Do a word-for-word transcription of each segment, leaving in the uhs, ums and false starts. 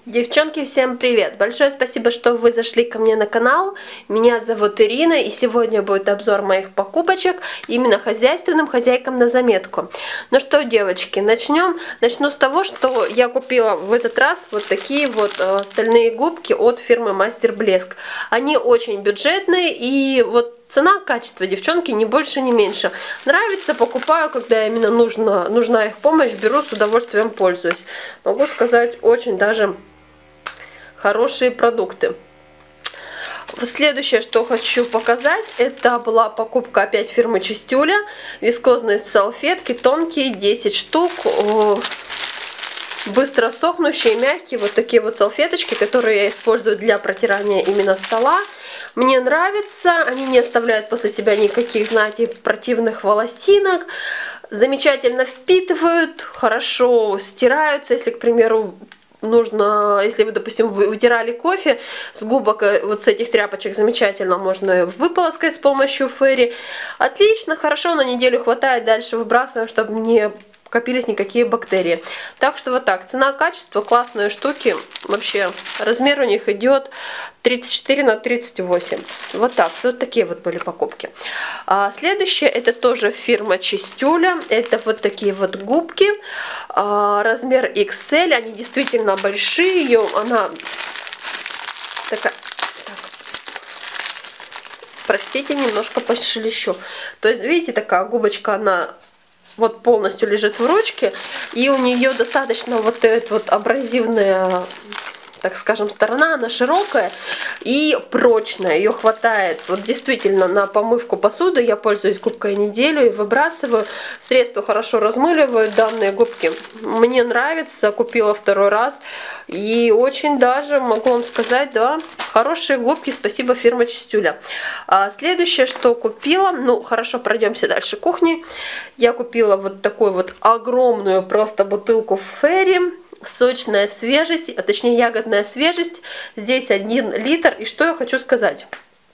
Девчонки, всем привет! Большое спасибо, что вы зашли ко мне на канал. Меня зовут Ирина, и сегодня будет обзор моих покупочек именно хозяйственным хозяйкам на заметку. Ну что, девочки, начнем. Начну с того, что я купила в этот раз вот такие вот э, стальные губки от фирмы Мастер Блеск. Они очень бюджетные, и вот цена, качество, девчонки, ни больше, ни меньше. Нравится, покупаю, когда именно нужно, нужна их помощь, беру, с удовольствием пользуюсь. Могу сказать, очень даже хорошие продукты. Следующее, что хочу показать, это была покупка опять фирмы Чистюля. Вискозные салфетки, тонкие, десять штук. Быстро сохнущие, мягкие, вот такие вот салфеточки, которые я использую для протирания именно стола. Мне нравится, они не оставляют после себя никаких, знаете, противных волосинок. Замечательно впитывают, хорошо стираются, если, к примеру, нужно, если вы, допустим, вытирали кофе с губок, вот с этих тряпочек замечательно можно выполоскать с помощью фейри. Отлично, хорошо, на неделю хватает, дальше выбрасываем, чтобы не копились никакие бактерии. Так что вот так, цена, качество, классные штуки. Вообще, размер у них идет тридцать четыре на тридцать восемь. Вот так, вот такие вот были покупки. А следующее, это тоже фирма Чистюля. Это вот такие вот губки. А, размер икс эль, они действительно большие. Ее, она такая... Простите, немножко пошелещу. То есть, видите, такая губочка, она вот полностью лежит в ручке, и у нее достаточно вот эта вот абразивная, так скажем, сторона, она широкая и прочная, ее хватает вот действительно на помывку посуды. Я пользуюсь губкой неделю и выбрасываю. Средства хорошо размыливают данные губки. Мне нравится, купила второй раз, и очень даже, могу вам сказать, да, хорошие губки, спасибо фирма Чистюля. А следующее, что купила, ну хорошо, пройдемся дальше кухни. Я купила вот такую вот огромную просто бутылку фейри. Сочная свежесть, а точнее ягодная свежесть. Здесь один литр. И что я хочу сказать.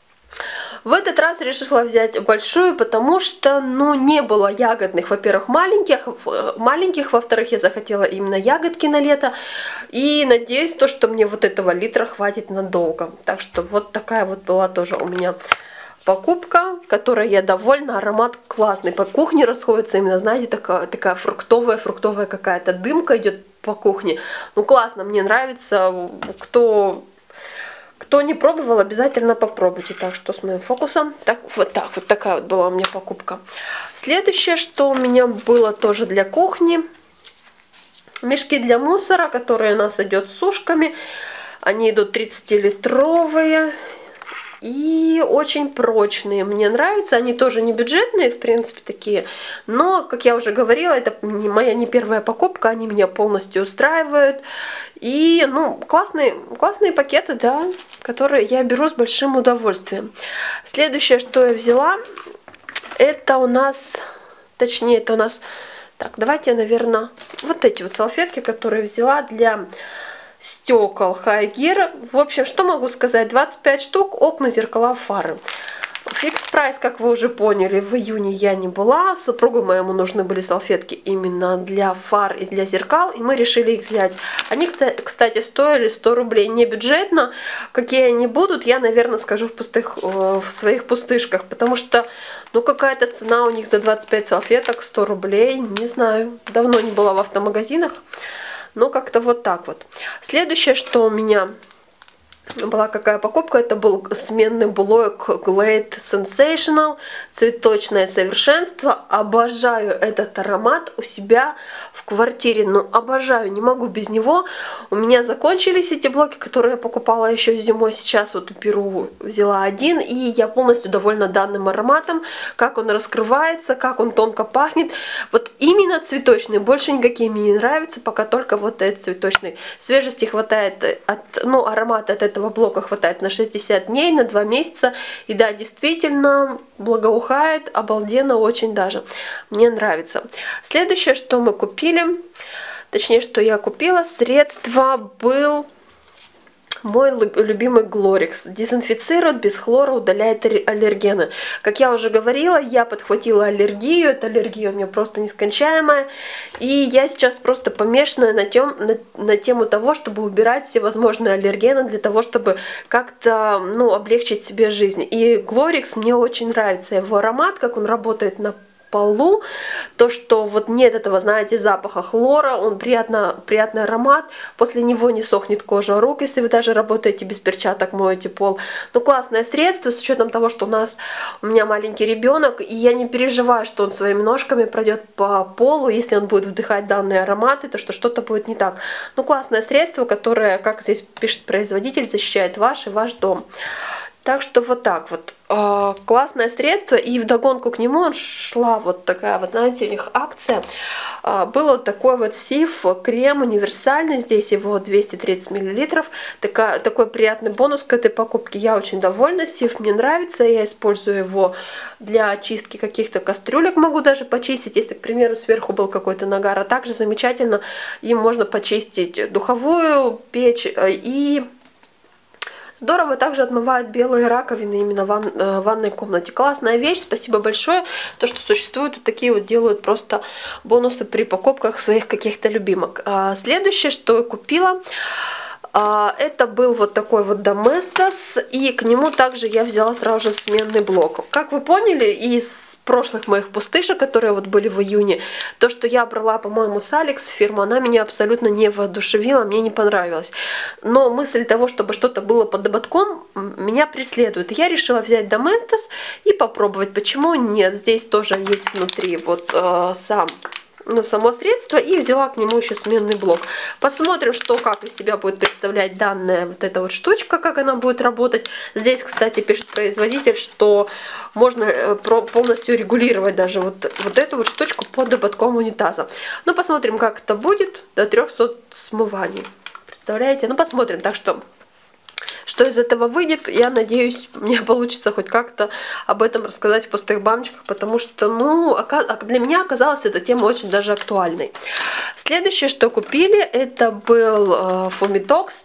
В этот раз решила взять большую, потому что, ну, не было ягодных, во-первых, маленьких, маленьких, во-вторых, я захотела именно ягодки на лето. И надеюсь, то, что мне вот этого литра хватит надолго. Так что вот такая вот была тоже у меня покупка, которой я довольна. Аромат классный. По кухне расходится именно, знаете, такая, такая фруктовая, фруктовая какая-то дымка идет по кухне. Ну, классно, мне нравится. Кто... Кто не пробовал, обязательно попробуйте. Так, что с моим фокусом. Так, вот так, вот такая вот была у меня покупка. Следующее, что у меня было тоже для кухни. Мешки для мусора, которые у нас идут с ушками. Они идут тридцатилитровые. И очень прочные. Мне нравятся. Они тоже не бюджетные, в принципе, такие. Но, как я уже говорила, это не моя не первая покупка. Они меня полностью устраивают. И, ну, классные, классные пакеты, да, которые я беру с большим удовольствием. Следующее, что я взяла, это у нас, точнее, это у нас... Так, давайте, наверное, вот эти вот салфетки, которые взяла для... стекол Хайгир. В общем, что могу сказать? двадцать пять штук, окна, зеркала, фары. Фикс прайс, как вы уже поняли, в июне я не была. Супругу моему нужны были салфетки именно для фар и для зеркал, и мы решили их взять. Они, кстати, стоили сто рублей, не бюджетно. Какие они будут, я, наверное, скажу в, пустых, в своих пустышках, потому что, ну, какая-то цена у них за двадцать пять салфеток, сто рублей, не знаю. Давно не была в автомагазинах. Но как-то вот так вот. Следующее, что у меня была какая покупка, это был сменный блок Glade Sensational, цветочное совершенство. Обожаю этот аромат у себя в квартире, ну обожаю, не могу без него. У меня закончились эти блоки, которые я покупала еще зимой. Сейчас вот у Перу взяла один, и я полностью довольна данным ароматом, как он раскрывается, как он тонко пахнет. Вот именно цветочный, больше никакие мне не нравятся, пока только вот этот цветочный. Свежести хватает, от, ну аромата от этого блока хватает на шестьдесят дней, на два месяца. И да, действительно благоухает, обалденно очень даже. Мне нравится. Следующее, что мы купили, точнее, что я купила, средство был Мой любимый Глорикс. Дезинфицирует, без хлора, удаляет аллергены. Как я уже говорила, я подхватила аллергию. Эта аллергия у меня просто нескончаемая. И я сейчас просто помешанная на, тем, на, на тему того, чтобы убирать все возможные аллергены, для того, чтобы как-то, ну, облегчить себе жизнь. И Глорикс мне очень нравится. Его аромат, как он работает на полу, то, что вот нет этого, знаете, запаха хлора, он приятно, приятный аромат, после него не сохнет кожа рук, если вы даже работаете без перчаток, моете пол. Ну, классное средство, с учетом того, что у нас, у меня маленький ребенок, и я не переживаю, что он своими ножками пройдет по полу, если он будет вдыхать данные ароматы, то что что-то будет не так. Ну, классное средство, которое, как здесь пишет производитель, защищает ваш и ваш дом. Так что вот так вот. Э, классное средство, и вдогонку к нему шла вот такая, вот знаете, у них акция. Э, был вот такой вот сиф, крем универсальный, здесь его двести тридцать миллилитров. Такая, такой приятный бонус к этой покупке. Я очень довольна, сиф мне нравится, я использую его для очистки каких-то кастрюлек, могу даже почистить, если, к примеру, сверху был какой-то нагар. А также замечательно, им можно почистить духовую печь и... Здорово также отмывает белые раковины именно в ван, э, ванной комнате. Классная вещь, спасибо большое. То, что существуют вот такие вот, делают просто бонусы при покупках своих каких-то любимок. А следующее, что я купила, а, это был вот такой вот Domestos, и к нему также я взяла сразу же сменный блок. Как вы поняли из прошлых моих пустышек, которые вот были в июне, то, что я брала, по-моему, с Алекс фирму, она меня абсолютно не воодушевила, мне не понравилось. Но мысль того, чтобы что-то было под ободком, меня преследует. Я решила взять Domestos и попробовать, почему нет. Здесь тоже есть внутри вот э, сам... Ну, само средство, и взяла к нему еще сменный блок. Посмотрим, что, как из себя будет представлять данная вот эта вот штучка, как она будет работать. Здесь, кстати, пишет производитель, что можно полностью регулировать даже вот, вот эту вот штучку под ободком унитаза. Ну, посмотрим, как это будет. До трёхсот смываний. Представляете? Ну, посмотрим. Так что... Что из этого выйдет, я надеюсь, мне получится хоть как-то об этом рассказать в пустых баночках, потому что, ну, для меня оказалась эта тема очень даже актуальной. Следующее, что купили, это был э, Fumitox.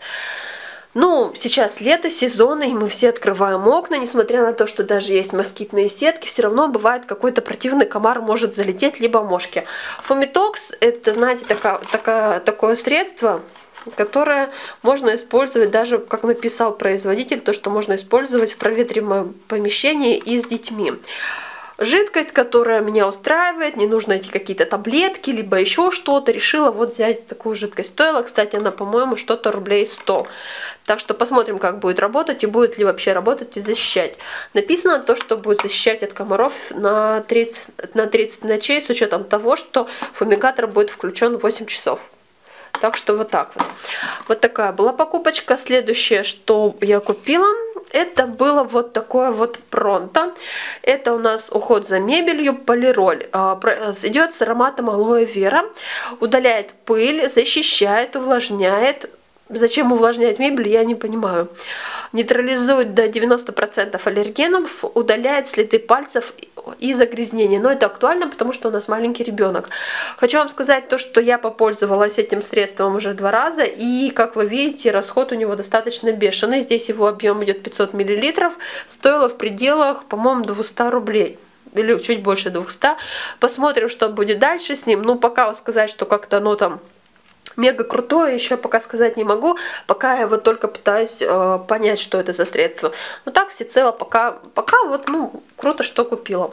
Ну, сейчас лето, сезон, и мы все открываем окна, несмотря на то, что даже есть москитные сетки, все равно бывает какой-то противный комар может залететь, либо мошки. Fumitox, это, знаете, такая, такая, такое средство, которое можно использовать даже, как написал производитель, то, что можно использовать в проветриваемом помещении и с детьми. Жидкость, которая меня устраивает, не нужно эти какие-то таблетки, либо еще что-то. Решила вот взять такую жидкость. Стоила, кстати, она, по-моему, что-то рублей сто. Так что посмотрим, как будет работать и будет ли вообще работать и защищать. Написано то, что будет защищать от комаров на тридцать, на тридцать ночей, с учетом того, что фумигатор будет включен восемь часов. Так что вот так вот. Вот такая была покупочка. Следующее, что я купила, это было вот такое вот Пронто. Это у нас уход за мебелью, полироль. Идет с ароматом алоэ вера. Удаляет пыль, защищает, увлажняет. Зачем увлажнять мебель, я не понимаю. Нейтрализует до девяноста процентов аллергенов, удаляет следы пальцев и загрязнения. Но это актуально, потому что у нас маленький ребенок. Хочу вам сказать то, что я попользовалась этим средством уже два раза. И, как вы видите, расход у него достаточно бешеный. Здесь его объем идет пятьсот миллилитров. Стоило в пределах, по-моему, двухсот рублей. Или чуть больше двухсот. Посмотрим, что будет дальше с ним. Ну, пока сказать, что как-то оно там... мега крутое, еще пока сказать не могу, пока я вот только пытаюсь э, понять, что это за средство. Но так всецело пока, пока вот, ну, круто, что купила.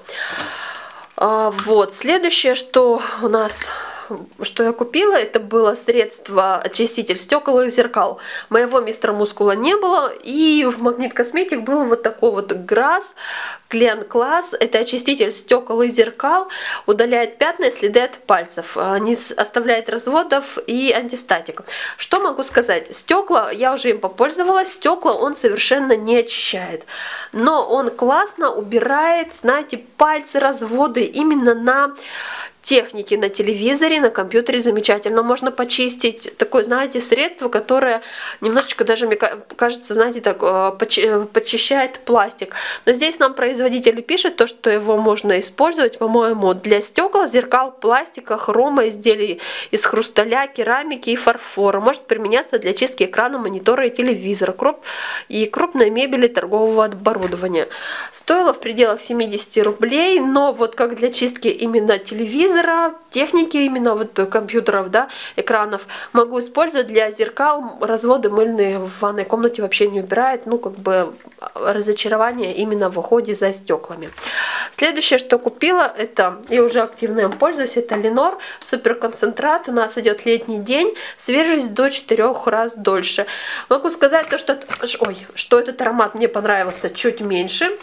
А, вот, следующее, что у нас, что я купила, это было средство очиститель стекол и зеркал. Моего мистера Мускула не было, и в Магнит Косметик был вот такой вот Грасс Клен Класс. Это очиститель стекол и зеркал, удаляет пятна и следы от пальцев, не оставляет разводов и антистатик. Что могу сказать? Стекла, я уже им попользовалась, стекла он совершенно не очищает, но он классно убирает, знаете, пальцы, разводы именно на техники на телевизоре, на компьютере замечательно можно почистить. Такое, знаете, средство, которое немножечко даже, мне кажется, знаете, так почищает пластик. Но здесь нам производитель пишет то, что его можно использовать, по-моему, для стекол, зеркал, пластика, хрома, изделий из хрусталя, керамики и фарфора. Может применяться для чистки экрана, монитора и телевизора, круп и крупной мебели, торгового оборудования. Стоило в пределах семидесяти рублей, но вот как для чистки именно телевизора, техники именно вот компьютеров, да, экранов, могу использовать для зеркал. Разводы мыльные в ванной комнате вообще не убирает, ну как бы разочарование именно в уходе за стеклами. Следующее, что купила, это, и уже активно им пользуюсь, это Ленор суперконцентрат. У нас идет летний день, свежесть до четырёх раз дольше. Могу сказать то, что, ой, что этот аромат мне понравился чуть меньше.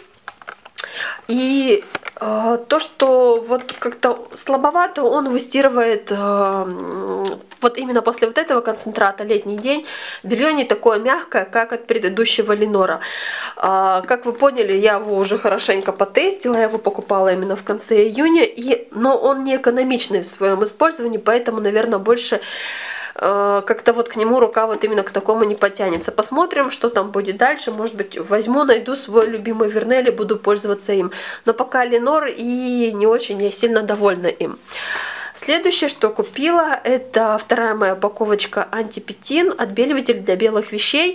И э, то, что вот как-то слабовато он выстирывает, э, вот именно после вот этого концентрата летний день, белье не такое мягкое, как от предыдущего Ленора. Э, как вы поняли, я его уже хорошенько потестила, я его покупала именно в конце июня, и, но он не экономичный в своем использовании, поэтому, наверное, больше как-то вот к нему рука вот именно к такому не потянется. Посмотрим, что там будет дальше. Может быть, возьму, найду свой любимый Вернель и буду пользоваться им. Но пока Ленор, и не очень я сильно довольна им. Следующее, что купила, это вторая моя упаковочка антипетин, отбеливатель для белых вещей.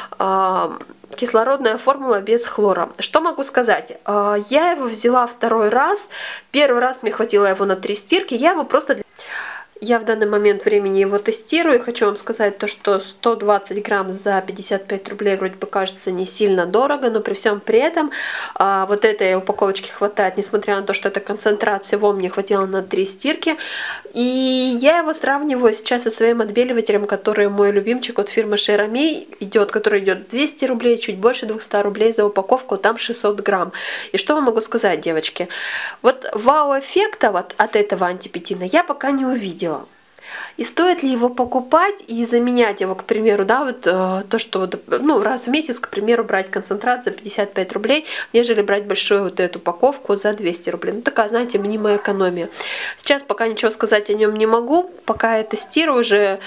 Кислородная формула без хлора. Что могу сказать? Я его взяла второй раз. Первый раз мне хватило его на три стирки. Я его просто... Для... Я в данный момент времени его тестирую, и хочу вам сказать то, что сто двадцать грамм за пятьдесят пять рублей вроде бы кажется не сильно дорого, но при всем при этом а, вот этой упаковочки хватает, несмотря на то, что это концентрат, всего мне хватило на три стирки. И я его сравниваю сейчас со своим отбеливателем, который мой любимчик от фирмы Шерами идет, который идет двести рублей, чуть больше двухсот рублей за упаковку, там шестьсот грамм. И что вам могу сказать, девочки? Вот вау-эффекта вот от этого антипетина я пока не увидела. И стоит ли его покупать и заменять его, к примеру, да, вот э, то, что вот, ну, раз в месяц, к примеру, брать концентрат за пятьдесят пять рублей, нежели брать большую вот эту упаковку за двести рублей. Ну, такая, знаете, мнимая экономия. Сейчас пока ничего сказать о нем не могу, пока я тестирую уже.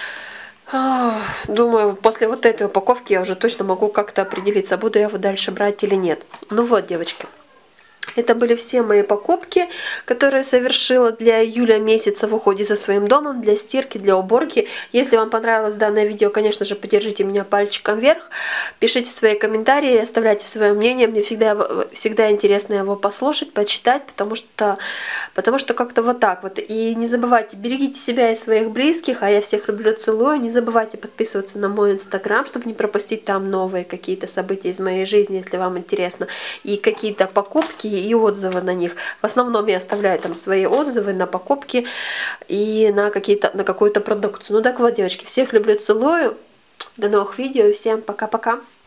э, Думаю, после вот этой упаковки я уже точно могу как-то определиться, буду я его дальше брать или нет. Ну вот, девочки. Это были все мои покупки, которые совершила для июля месяца в уходе за своим домом, для стирки, для уборки. Если вам понравилось данное видео, конечно же, поддержите меня пальчиком вверх, пишите свои комментарии, оставляйте свое мнение. Мне всегда, всегда интересно его послушать, почитать, потому что, потому что как-то вот так вот. И не забывайте, берегите себя и своих близких, а я всех люблю, целую. Не забывайте подписываться на мой инстаграм, чтобы не пропустить там новые какие-то события из моей жизни, если вам интересно, и какие-то покупки, и отзывы на них. В основном я оставляю там свои отзывы на покупки и на какие-то на какую-то продукцию. Ну так вот, девочки, всех люблю, целую. До новых видео. Всем пока-пока.